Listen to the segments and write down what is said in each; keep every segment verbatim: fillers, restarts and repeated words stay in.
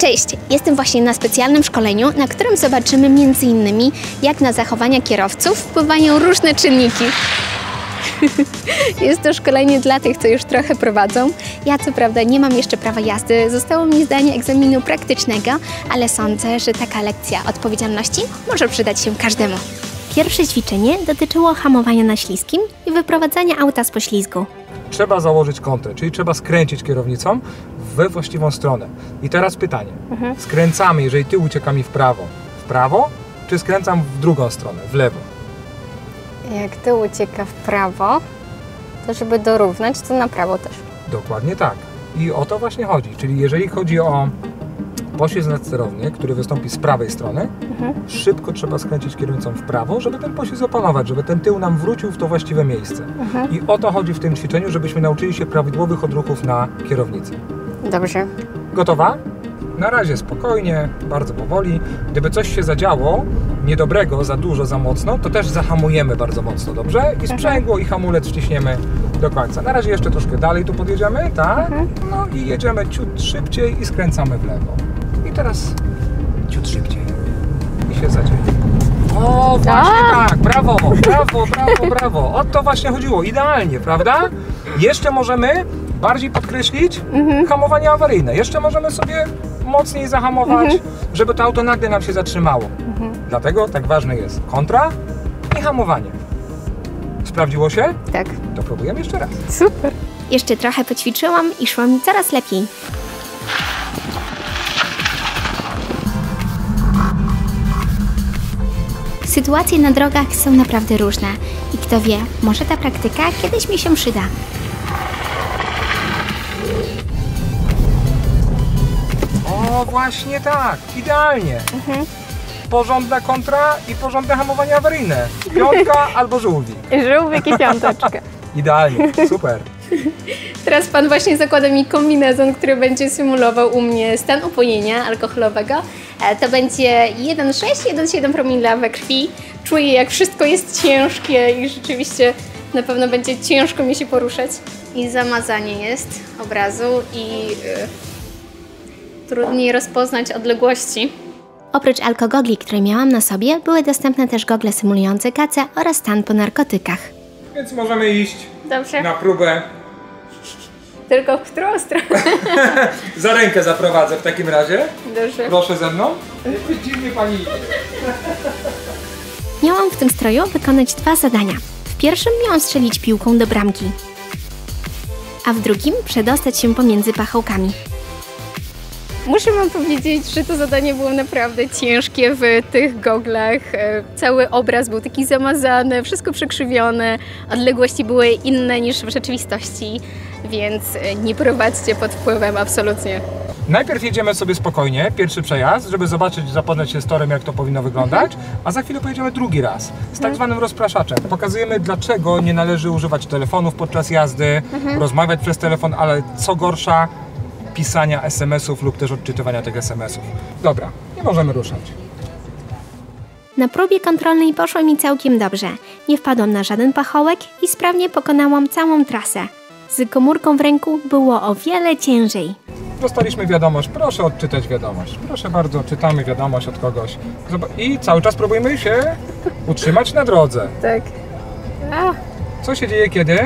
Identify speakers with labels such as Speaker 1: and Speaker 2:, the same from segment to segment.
Speaker 1: Cześć! Jestem właśnie na specjalnym szkoleniu, na którym zobaczymy między innymi jak na zachowania kierowców wpływają różne czynniki. Jest to szkolenie dla tych, co już trochę prowadzą. Ja co prawda nie mam jeszcze prawa jazdy, zostało mi zdanie egzaminu praktycznego, ale sądzę, że taka lekcja odpowiedzialności może przydać się każdemu. Pierwsze ćwiczenie dotyczyło hamowania na śliskim i wyprowadzania auta z poślizgu.
Speaker 2: Trzeba założyć kontrę, czyli trzeba skręcić kierownicą we właściwą stronę. I teraz pytanie. Mhm. Skręcamy, jeżeli tył ucieka mi w prawo, w prawo, czy skręcam w drugą stronę, w lewo?
Speaker 3: Jak tył ucieka w prawo, to żeby dorównać, to na prawo też.
Speaker 2: Dokładnie tak. I o to właśnie chodzi. Czyli jeżeli chodzi o poślizg nadsterowny, który wystąpi z prawej strony, mhm. szybko trzeba skręcić kierownicą w prawo, żeby ten poślizg opanować, żeby ten tył nam wrócił w to właściwe miejsce. Mhm. I o to chodzi w tym ćwiczeniu, żebyśmy nauczyli się prawidłowych odruchów na kierownicy.
Speaker 3: Dobrze. Gotowa?
Speaker 2: Na razie spokojnie, bardzo powoli. Gdyby coś się zadziało niedobrego, za dużo, za mocno, to też zahamujemy bardzo mocno, dobrze? I sprzęgło, i hamulec wciśniemy do końca. Na razie jeszcze troszkę dalej tu podjedziemy, tak? No i jedziemy ciut szybciej i skręcamy w lewo. I teraz ciut szybciej. I się zadzieje. O, właśnie tak, brawo, brawo, brawo, brawo. O to właśnie chodziło, idealnie, prawda? Jeszcze możemy bardziej podkreślić mhm. hamowanie awaryjne. Jeszcze możemy sobie mocniej zahamować, mhm. żeby to auto nagle nam się zatrzymało. Mhm. Dlatego tak ważne jest kontra i hamowanie. Sprawdziło się?
Speaker 3: Tak.
Speaker 2: To próbujemy jeszcze raz.
Speaker 3: Super.
Speaker 1: Jeszcze trochę poćwiczyłam i szło mi coraz lepiej. Sytuacje na drogach są naprawdę różne i kto wie, może ta praktyka kiedyś mi się przyda.
Speaker 2: O, właśnie tak, idealnie. Mhm. Porządna kontra i porządne hamowanie awaryjne. Piątka albo żółwik.
Speaker 3: Żółwik i piąteczka.
Speaker 2: Idealnie, super.
Speaker 1: Teraz pan właśnie zakłada mi kombinezon, który będzie symulował u mnie stan upojenia alkoholowego. To będzie jeden przecinek sześć do jeden przecinek siedem promila we krwi. Czuję, jak wszystko jest ciężkie i rzeczywiście na pewno będzie ciężko mi się poruszać. I zamazanie jest obrazu i yy, trudniej rozpoznać odległości. Oprócz alkogogli, które miałam na sobie, były dostępne też gogle symulujące kacę oraz stan po narkotykach.
Speaker 2: Więc możemy iść
Speaker 1: Dobrze.
Speaker 2: na próbę.
Speaker 1: Tylko w którą stronę?
Speaker 2: Za rękę zaprowadzę w takim razie.
Speaker 1: Dobrze.
Speaker 2: Proszę ze mną. Jakoś dziwnie pani idzie.
Speaker 1: Miałam w tym stroju wykonać dwa zadania. W pierwszym miałam strzelić piłką do bramki, a w drugim przedostać się pomiędzy pachołkami. Muszę wam powiedzieć, że to zadanie było naprawdę ciężkie w tych goglach. Cały obraz był taki zamazany, wszystko przekrzywione, odległości były inne niż w rzeczywistości, więc nie prowadźcie pod wpływem absolutnie.
Speaker 2: Najpierw jedziemy sobie spokojnie, pierwszy przejazd, żeby zobaczyć, zapoznać się z torem, jak to powinno wyglądać, a za chwilę pojedziemy drugi raz z tak zwanym rozpraszaczem. Pokazujemy, dlaczego nie należy używać telefonów podczas jazdy, mhm. rozmawiać przez telefon, ale co gorsza, pisania es em esów lub też odczytywania tych es em esów. Dobra, nie możemy ruszać.
Speaker 1: Na próbie kontrolnej poszło mi całkiem dobrze. Nie wpadłam na żaden pachołek i sprawnie pokonałam całą trasę. Z komórką w ręku było o wiele ciężej.
Speaker 2: Dostaliśmy wiadomość, proszę odczytać wiadomość. Proszę bardzo, czytamy wiadomość od kogoś. I cały czas próbujemy się utrzymać na drodze.
Speaker 3: Tak. A.
Speaker 2: Co się dzieje kiedy?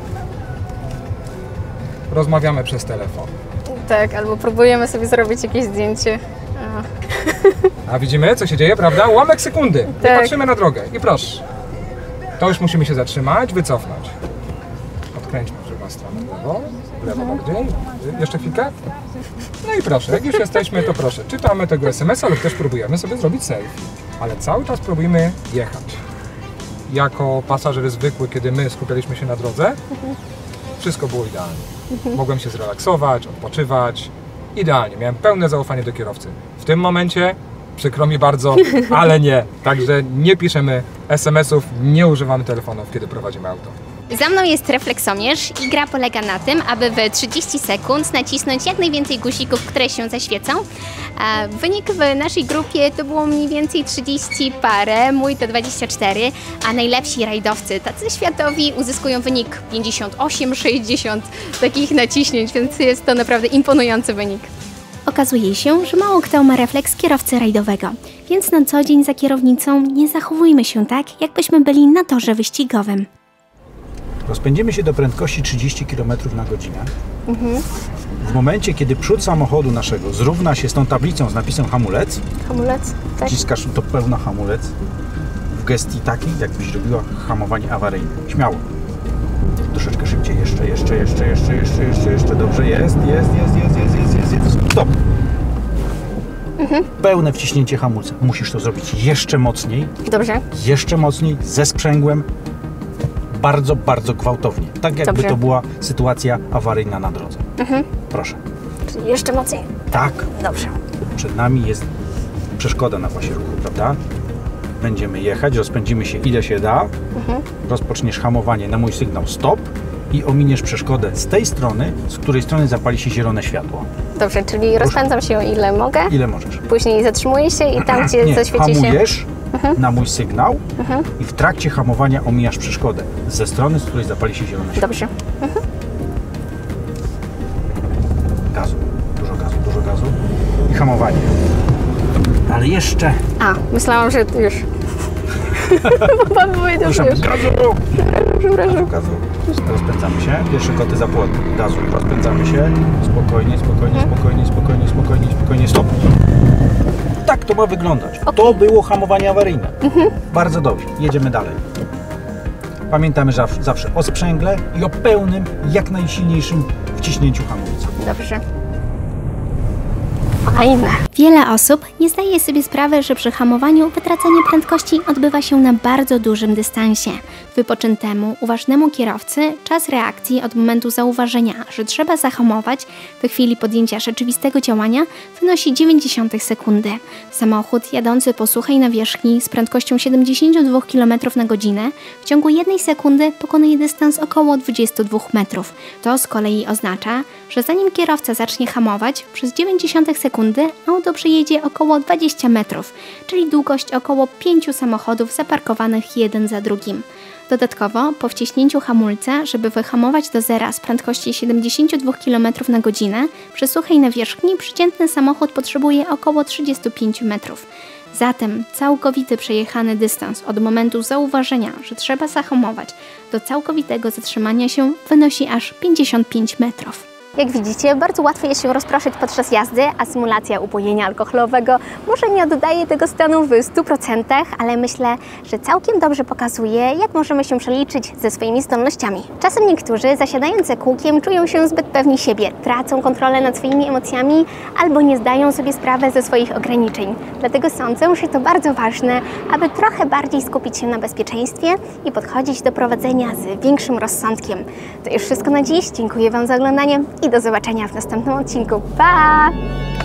Speaker 2: Rozmawiamy przez telefon.
Speaker 3: Tak, albo próbujemy sobie zrobić jakieś zdjęcie. A,
Speaker 2: A widzimy, co się dzieje, prawda? Ułamek sekundy.
Speaker 3: Tak.
Speaker 2: I patrzymy na drogę. I proszę. To już musimy się zatrzymać, wycofnąć. Odkręćmy w drugą stronę. W lewo, w lewo mhm. bardziej. Jeszcze chwilkę. No i proszę, jak już jesteśmy, to proszę. Czytamy tego es emesa, ale też próbujemy sobie zrobić selfie. Ale cały czas próbujemy jechać. Jako pasażer zwykły, kiedy my skupialiśmy się na drodze, mhm. wszystko było idealnie. Mogłem się zrelaksować, odpoczywać. Idealnie, miałem pełne zaufanie do kierowcy. W tym momencie, przykro mi bardzo, ale nie. Także nie piszemy es em esów, nie używamy telefonów, kiedy prowadzimy auto.
Speaker 1: Za mną jest refleksomierz i gra polega na tym, aby w trzydzieści sekund nacisnąć jak najwięcej guzików, które się zaświecą. A wynik w naszej grupie to było mniej więcej trzydzieści parę, mój to dwadzieścia cztery, a najlepsi rajdowcy, tacy światowi, uzyskują wynik pięćdziesiąt osiem sześćdziesiąt takich naciśnięć, więc jest to naprawdę imponujący wynik. Okazuje się, że mało kto ma refleks kierowcy rajdowego, więc na co dzień za kierownicą nie zachowujmy się tak, jakbyśmy byli na torze wyścigowym.
Speaker 4: Rozpędzimy się do prędkości trzydzieści kilometrów na godzinę.
Speaker 3: Mhm.
Speaker 4: W momencie, kiedy przód samochodu naszego zrówna się z tą tablicą z napisem hamulec,
Speaker 3: Hamulec? Tak.
Speaker 4: wciskasz to pełno hamulec w gestii takiej, jakbyś robiła hamowanie awaryjne. Śmiało. Troszeczkę szybciej. Jeszcze, jeszcze, jeszcze, jeszcze, jeszcze, jeszcze, jeszcze. Dobrze. Jest, jest, jest, jest, jest, jest, jest, jest. Stop.
Speaker 3: Mhm.
Speaker 4: Pełne wciśnięcie hamulca. Musisz to zrobić jeszcze mocniej.
Speaker 3: Dobrze.
Speaker 4: Jeszcze mocniej, ze sprzęgłem. Bardzo, bardzo gwałtownie. Tak jakby
Speaker 3: Dobrze.
Speaker 4: to była sytuacja awaryjna na drodze.
Speaker 3: Mhm.
Speaker 4: Proszę.
Speaker 3: Czyli jeszcze mocniej.
Speaker 4: Tak.
Speaker 3: Dobrze.
Speaker 4: Przed nami jest przeszkoda na pasie ruchu, prawda? Będziemy jechać, rozpędzimy się ile się da.
Speaker 3: Mhm.
Speaker 4: Rozpoczniesz hamowanie na mój sygnał stop i ominiesz przeszkodę z tej strony, z której strony zapali się zielone światło.
Speaker 3: Dobrze, czyli rozpędzam się o ile mogę,
Speaker 4: Ile możesz?
Speaker 3: później zatrzymuję się i tam, gdzie
Speaker 4: Nie,
Speaker 3: zaświeci się...
Speaker 4: hamujesz na mój sygnał
Speaker 3: Mhm.
Speaker 4: i w trakcie hamowania omijasz przeszkodę ze strony, z której zapali się zielone światło.
Speaker 3: Dobrze.
Speaker 4: Gazu, dużo gazu, dużo gazu i hamowanie. Ale jeszcze...
Speaker 3: A, myślałam, że już... Bo pan powiedział, że
Speaker 4: Proszę,
Speaker 3: już...
Speaker 4: gazu!
Speaker 3: Przepraszam.
Speaker 4: Gazu, gazu. Rozpędzamy się. Pierwsze koty za płot. Gazu. Rozpędzamy się. Spokojnie, spokojnie, spokojnie, spokojnie, spokojnie, spokojnie. Stop! Tak to ma wyglądać. To było hamowanie awaryjne. Bardzo dobrze. Jedziemy dalej. Pamiętamy zawsze, zawsze o sprzęgle i o pełnym, jak najsilniejszym wciśnięciu hamulca.
Speaker 3: Dobrze. Fajne.
Speaker 1: Wiele osób nie zdaje sobie sprawy, że przy hamowaniu wytracanie prędkości odbywa się na bardzo dużym dystansie. Wypoczętemu, uważnemu kierowcy czas reakcji od momentu zauważenia, że trzeba zahamować do chwili podjęcia rzeczywistego działania wynosi dziewięćdziesiąt sekundy. Samochód jadący po suchej nawierzchni z prędkością siedemdziesiąt dwa kilometry na godzinę w ciągu jednej sekundy pokonuje dystans około dwadzieścia dwa metrów. To z kolei oznacza, że zanim kierowca zacznie hamować, przez dziewięćdziesiąt sekundy auto przejedzie około dwadzieścia metrów, czyli długość około pięciu samochodów zaparkowanych jeden za drugim. Dodatkowo, po wciśnięciu hamulca, żeby wyhamować do zera z prędkości siedemdziesiąt dwa kilometry na godzinę, przy suchej nawierzchni przeciętny samochód potrzebuje około trzydzieści pięć metrów. Zatem całkowity przejechany dystans od momentu zauważenia, że trzeba zahamować, do całkowitego zatrzymania się wynosi aż pięćdziesiąt pięć metrów.
Speaker 3: Jak widzicie, bardzo łatwo jest się rozproszyć podczas jazdy, a symulacja upojenia alkoholowego może nie oddaje tego stanu w stu procentach, ale myślę, że całkiem dobrze pokazuje, jak możemy się przeliczyć ze swoimi zdolnościami. Czasem niektórzy, zasiadając za kółkiem, czują się zbyt pewni siebie, tracą kontrolę nad swoimi emocjami albo nie zdają sobie sprawy ze swoich ograniczeń. Dlatego sądzę, że to bardzo ważne, aby trochę bardziej skupić się na bezpieczeństwie i podchodzić do prowadzenia z większym rozsądkiem. To już wszystko na dziś. Dziękuję Wam za oglądanie i do zobaczenia w następnym odcinku. Pa!